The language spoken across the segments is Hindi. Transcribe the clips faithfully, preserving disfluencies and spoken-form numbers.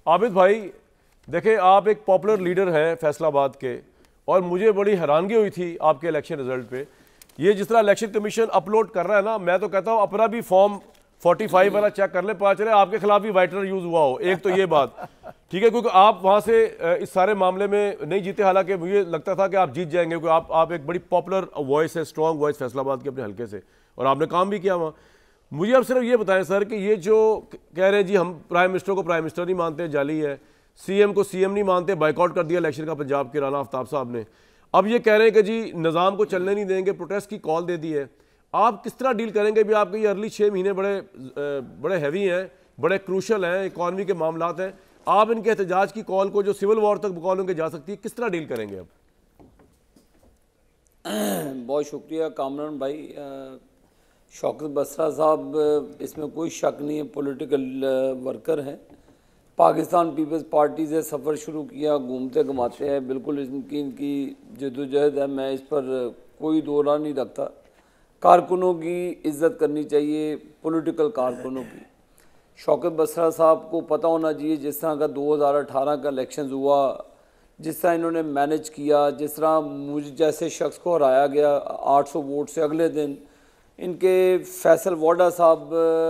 आबिद भाई देखें, आप एक पॉपुलर लीडर हैं फैसलाबाद के, और मुझे बड़ी हैरानगी हुई थी आपके इलेक्शन रिजल्ट पे। ये जिस तरह इलेक्शन कमीशन अपलोड कर रहा है ना, मैं तो कहता हूँ अपना भी फॉर्म पैंतालीस वाला चेक कर ले, पता चले आपके खिलाफ भी वाइटनर यूज हुआ हो। एक तो ये बात ठीक है, क्योंकि आप वहां से इस सारे मामले में नहीं जीते, हालांकि मुझे लगता था कि आप जीत जाएंगे, क्योंकि आप आप एक बड़ी पॉपुलर वॉइस है, स्ट्रॉन्ग वॉइस फैसलाबाद के अपने हल्के से, और आपने काम भी किया वहाँ। मुझे अब सिर्फ ये बताएं सर कि ये जो कह रहे हैं जी हम प्राइम मिनिस्टर को प्राइम मिनिस्टर नहीं मानते, जाली है, सीएम को सीएम नहीं मानते, बाइकआउट कर दिया इलेक्शन का पंजाब के राना आफ्ताब साहब ने, अब ये कह रहे हैं कि जी निज़ाम को चलने नहीं देंगे, प्रोटेस्ट की कॉल दे दी है। आप किस तरह डील करेंगे भी? आपके ये अर्ली छः महीने बड़े बड़े हैवी हैं, बड़े क्रूशल हैं, इकॉनमी के मामलात हैं, आप इनके एहतजाज की कॉल को जो सिविल वॉर तक कॉल उनके जा सकती है, किस तरह डील करेंगे अब? बहुत शुक्रिया कामरान भाई। शौकत बसरा साहब, इसमें कोई शक नहीं है, पॉलिटिकल वर्कर हैं। पाकिस्तान पीपल्स पार्टी से सफ़र शुरू किया, घूमते घुमाते हैं, बिल्कुल इनकी इनकी जद्दोजहद है, मैं इस पर कोई दो राय नहीं रखता। कारकुनों की इज़्ज़त करनी चाहिए, पॉलिटिकल कारकुनों की। शौकत बसरा साहब को पता होना चाहिए, जिस तरह का दो हज़ार अठारह का इलेक्शन हुआ, जिस तरह इन्होंने मैनेज किया, जिस तरह मुझ जैसे शख्स को हराया गया आठ सौ वोट से, अगले दिन इनके फैसल वाडा साहब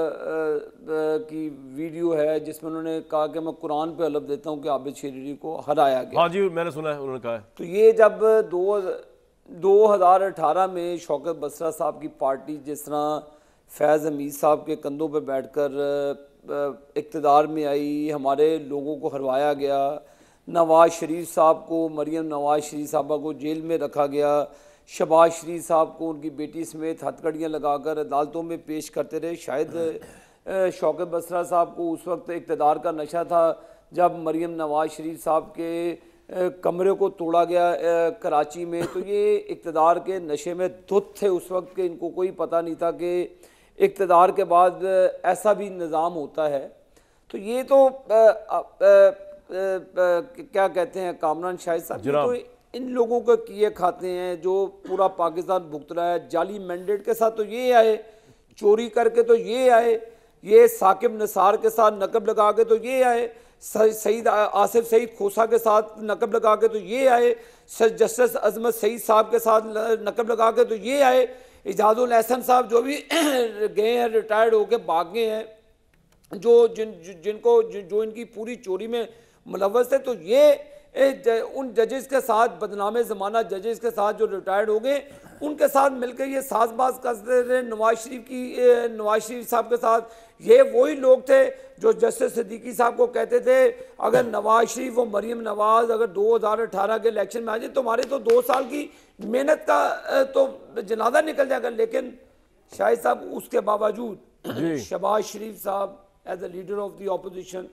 की वीडियो है जिसमें उन्होंने कहा कि मैं कुरान पे हलफ देता हूं कि आबिद शरीरी को हराया गया। हाँ जी, मैंने सुना है, उन्होंने कहा है। तो ये जब दो दो हज़ार अठारह में शौकत बसरा साहब की पार्टी जिस तरह फैज़ हमीद साहब के कंधों पे बैठकर इक़्तिदार में आई, हमारे लोगों को हरवाया गया, नवाज शरीफ साहब को, मरियम नवाज शरीफ साहबा को जेल में रखा गया, शहबाज शरीफ साहब को उनकी बेटी समेत हथकड़ियाँ लगाकर अदालतों में पेश करते रहे। शायद शौकत बसरा साहब को उस वक्त इक़्तिदार का नशा था जब मरियम नवाज शरीफ साहब के कमरे को तोड़ा गया कराची में, तो ये इक़्तिदार के नशे में धुत थे उस वक्त के, इनको कोई पता नहीं था कि इक़्तिदार के बाद ऐसा भी निज़ाम होता है। तो ये तो आ, आ, आ, आ, क्या कहते हैं कामरान शाहिद साहब, तो इन लोगों को किए खाते हैं जो पूरा पाकिस्तान भुगत रहा है। जाली मैंडेट के साथ तो ये आए, चोरी करके तो ये आए, ये साकिब निसार के साथ नकब लगा के तो ये आए, सईद आसिफ सईद खोसा के साथ नकब लगा के तो ये आए, जस्टिस अजमत सईद साहब के साथ नकब लगा के तो ये आए, इजाजुल एहसन साहब जो भी गए हैं, रिटायर्ड होके भाग गए हैं, जो जिन जिनको जो इनकी पूरी चोरी में मुलव्वस थे, तो ये उन जजेस के साथ, बदनामे ज़माना जजेस के साथ जो रिटायर्ड हो गए, उनके साथ मिलकर ये साजबाज करते रहे। नवाज शरीफ की नवाज शरीफ साहब के साथ ये वही लोग थे जो जस्टिस सिद्दीकी साहब को कहते थे अगर नवाज शरीफ और मरियम नवाज अगर दो हज़ार अठारह के इलेक्शन में आ जाए तो हमारे तो दो साल की मेहनत का तो जनाजा निकल जाएगा। लेकिन शाहिद साहब उसके बावजूद शहबाज शरीफ साहब as a leader of the opposition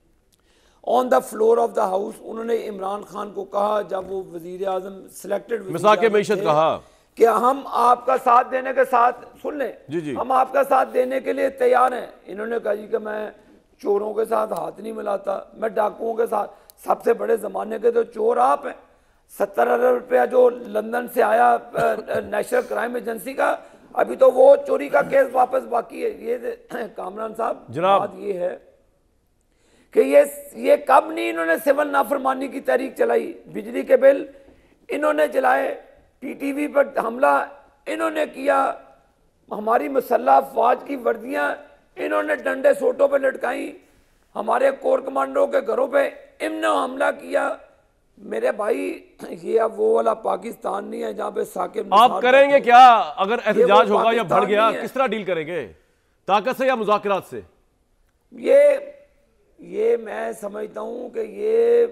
on the floor of the house, उन्होंने इमरान खान को कहा जब वो वजीर आजम सिलेक्टेड मीशत कहा कि हम आपका साथ देने के साथ, सुन लें जी जी, हम आपका साथ देने के लिए तैयार हैं। इन्होंने कहा जी कि मैं चोरों के साथ हाथ नहीं मिलाता, मैं डाकुओं के साथ, सबसे बड़े ज़माने के तो चोर आप हैं। सत्तर अरब रुपया जो लंदन से आया नेशनल क्राइम एजेंसी का, अभी तो वो चोरी का केस वापस बाकी है। ये कामरान साहब बात ये है कि ये ये कब नहीं इन्होंने सिविल नाफरमानी की तहरीक चलाई, बिजली के बिल इन्होंने जलाए, टीटीवी पर हमला इन्होंने किया, हमारी मुसल्लह अफवाज की वर्दियां इन्होंने डंडे सोटों पे लटकाई, हमारे कोर कमांडरों के घरों पे इन्होंने हमला किया। मेरे भाई ये अब वो वाला पाकिस्तान नहीं है जहाँ पे साकिब। आप करेंगे क्या अगर एहतजाज होगा या बढ़ गया, किस तरह डील करेंगे, ताकत से या मुज़ाकरात से? ये ये मैं समझता हूं कि ये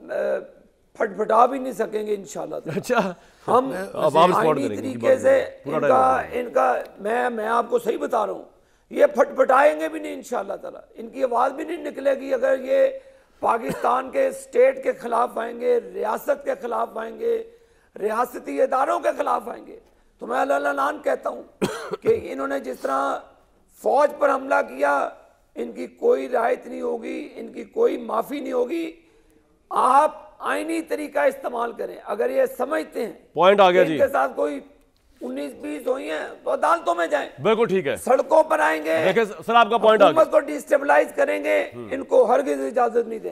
फटफटा भी नहीं सकेंगे इंशाल्लाह। अच्छा, हम आईनी तरीके से इनका इनका मैं मैं आपको सही बता रहा हूं, ये फटफटाएंगे भी नहीं इंशाल्लाह ताला, इनकी आवाज भी नहीं निकलेगी अगर ये पाकिस्तान के स्टेट के खिलाफ आएंगे, रियासत के खिलाफ आएंगे, रियासती इदारों के खिलाफ आएंगे। तो मैं अल्लाह कहता हूं कि इन्होंने जिस तरह फौज पर हमला किया, इनकी कोई रियायत नहीं होगी, इनकी कोई माफ़ी नहीं होगी। आप आईनी तरीका इस्तेमाल करें। अगर ये समझते हैं पॉइंट आ गया जी, इनके साथ कोई उन्नीस बीस हुई हैं तो अदालतों में जाएं, बिल्कुल ठीक है, सड़कों पर आएंगे, देखिए सर आपका पॉइंट आ गया, हुकूमत को डिस्टेबलाइज करेंगे, इनको हरगिज़ इजाजत नहीं देंगे।